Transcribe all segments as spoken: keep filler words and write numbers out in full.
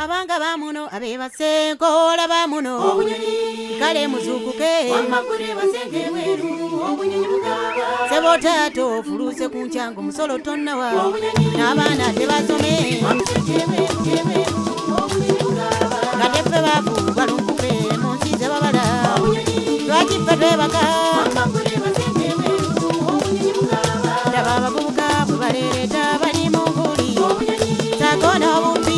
abanga bamuno abeba senkola bamuno kale muzukuke sebotato fuluse kunchango musolo tonnawa n'abaana tebasome ngatefe bafu balunkupe munsize babala lwakife twebaka ndaba abavubuka bwe baleereta bali mu nguli sakona obumbi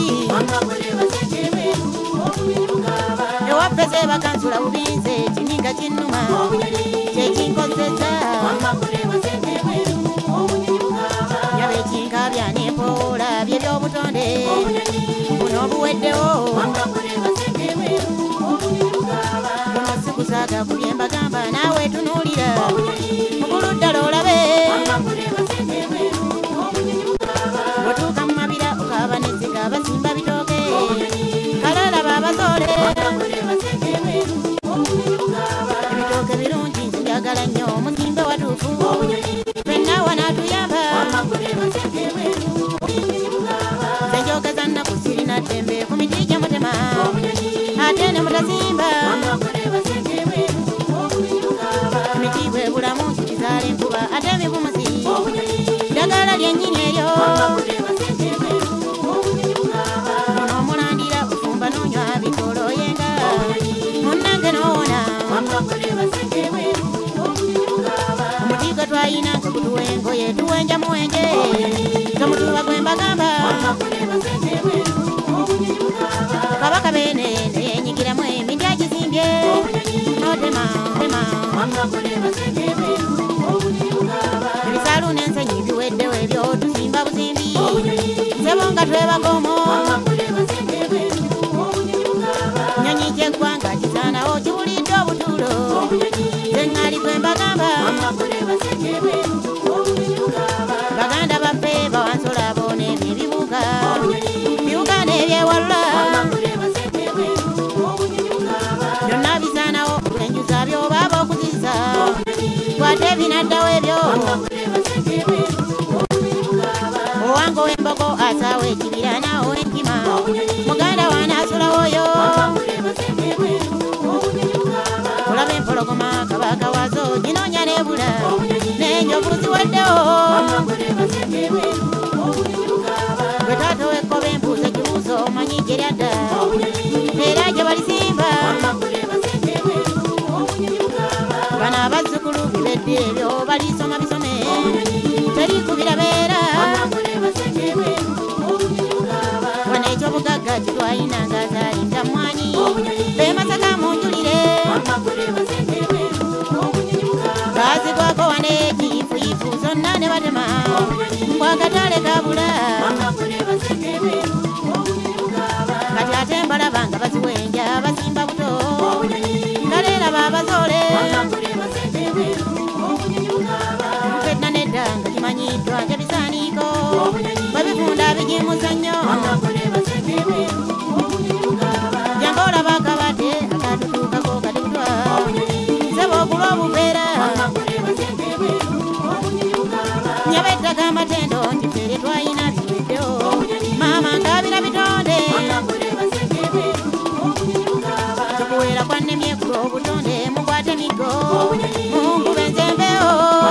ewaffe sebakansula bubinze kininga kinnuma kyekinkozesa nyaba ekinkabya n'empoola byebyobutonde buno obuweddewo buno sikusaaga ku byembagamba naawe tunuulira muguluddala olabe bwotuuka mu mabira okaaba neziga basimba bitooke kalalaba abazoole ebitooke birungi nzijagala nnyo muzimbe watuufu fenna wanaatuyamba zenjogeza nnaku sirina ddembe ku miti gye mutema ate ne mutazimba emiti bwe bulamu kikizaala enkuba ate emibumuzi ddagala lyennyini eryo ono omulandira ofumba n'onywa bitoloyenga munnange n'owona omuti gwe twayina nga gutuwa engoye tuwenja muwenje tomutuba gwe mbagamba kabaka beene neyenyigiramu emindi agizimbye notema tema ebisaalu n'ensenyi biweddewo ebyo tuzimba buzimbi sebo nga twebagomo nyonyi kyeggwanga kisaanawo kiwulidde obutuulo zeŋŋaali gwe mbagamba baganda baffe bawansola boona ebyo ebibuga bibuga n'ebyewalula byonna bisaanawo olwenjuza byoba ab'okuziza kwate binaddawo ebyo owange ow'embogo asaawo ekibira naawo enkima muganda wanaasulawo oyo olaba empologoma kabaka waazo ginoonya n'ebula n'enjovu ziwaddewo bwe taata wekkoba embuuza ekibuuzo omanyi gye lyadda era gye balisimba bano abazzukulu bibedde ebyo balisoma bisome terikubira beera wano ekyobugagga kitwalina ng'azaalinga mwanyi bemasaka munjulire baazigwako wane ekiifuifu zonna ne batema kwakatale kabula kati ate mbalaba nga baziwenja basimba buto ngaleeraba abazoole fedda nedda nga kimanyiddwa nti ebisaaniiko bwe bifunda bigimusa nnyo jange olaba akabadde akatutuukako katutwa seba okulwa obuveera nyaba ettaka amatendo nti fere twayina biweddewo maama nkabira bitonde tukuweera kwannemye kulwa obutonde mukwate migo munkuba enzembewo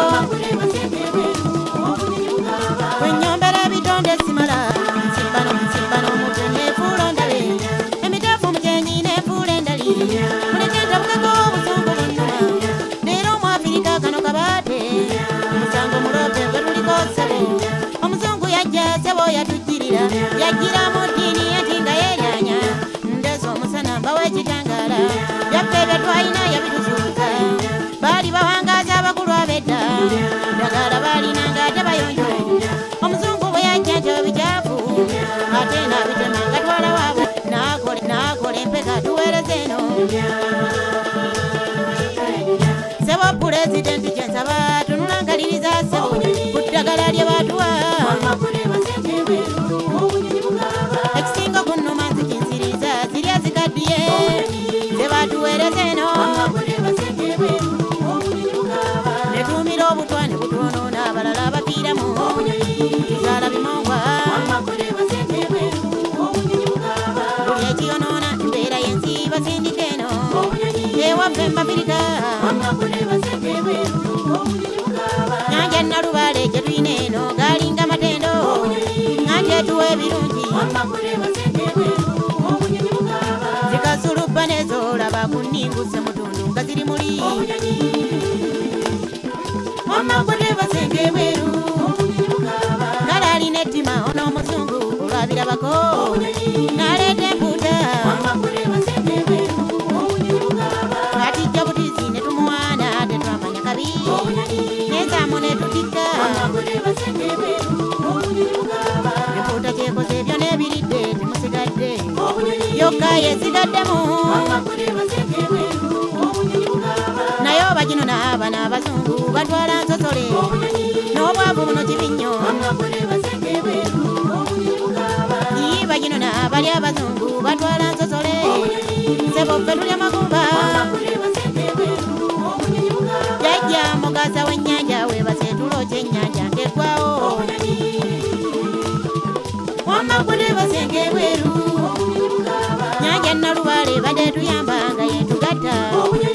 wenyombera ebitonde simala nsimbano nsimbano mutwe nefuula ondabe emiteefu mujenyi nefuula endali muleke ntabukeko obuzungu bunnuma leero omwafirika kano kabaate omusango mulope gwe tuliko sebo omuzungu yajja sebo yatujjirira yajjira mu ddiini ati nga yeeryanya ndezo omusana mbawo ekitangaala byaffe bye twalina yabituzuuza baali bawangaaza abakulu ab'edda ddagala baalina ng'ate bayonjo omuzungu bwe yajja nti ebikyafu ate n'abitema nga twala waabwe n'akola empeka tuweereza eno sebo pulezidenti kyensaba tunulangaliriza sebo ku ddagala lye baatuwa ekisinga ku nnuma nzikinsiriza zirya zikaddiye ze baatuweereza eno netuumira obutwa ne butwonoona abalala abafiiramu tuzaala bimongwa mbafirika nyanja nalubale gye tulina eno galinga matendo nganti etuwa ebirungi zikasulubba nezolaba kuninguse mutundu nga ziri muli omagode basenge bweru ngala alina ettima ono omuzungu olwabirabako naleeta empuuta atijja butizi ne tumuwaana tetwamanya kabi nezaamu netutikka empuuta kyekoze ebyo n'ebiridde temusigadde yokka yesigaddemu naye oba gino n'abaana abazungu batwala nsosole n'obwavu buno kibinnyo iba gino n'abali abazungu batwala nsosole sebo ffe tulya magumba jajja mugasa w'ennyanja webase tulooca ennyanja ngeggwawo wamagule basenge bweru nyanja nalubale badde tuyamba nga yetugatta